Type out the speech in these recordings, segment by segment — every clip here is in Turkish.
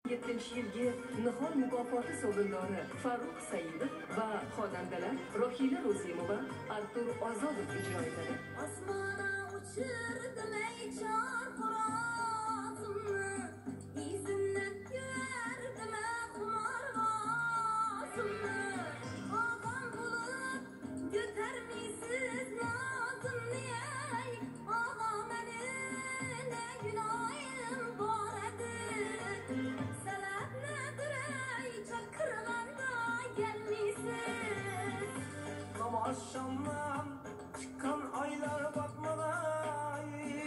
2007 yilgi Nihol mukofoti sovrindori Farruh Saidov va xonandalar Rohila Ro'zimova, Artur Ozodov ijro etadi. Osmona uchirdim ey chorqirozimni, izimni ko'rdim qimorvozimni. Og'am bo'lib ko'tarmaysiz nozimni, ey og'am, meni ne gunohim bor edi. Sababnidir ey chaqirganda gelmaysiz. Namazşamdan çıkan aylar batmaday,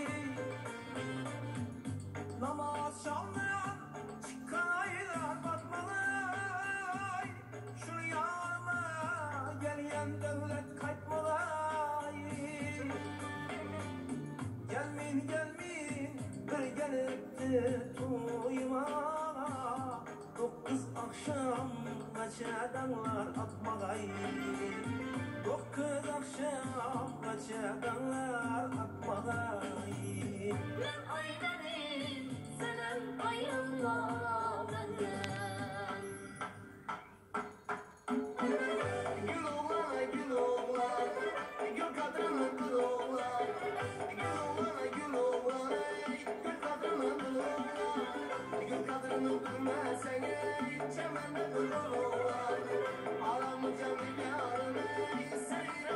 namazşamdan çıkan aylar batmaday, şunu yanıma gelen devlet kaytmaday. Gelmeyin gelmeyin bir gelipti tuyuma, 9 akşam kaçadanlar atmaday. 9 akşam kaçadanlar atmaday. Ben aylanayım, senin ayınla benden. Gül oğlana gül oğlan, gül kadını gül oğlan. Gül oğlana gül oğlan, gül kadını gül oğlan. Gül kadını bilmezsen çemende gül oğlan. Alamayacağım yarın seyre.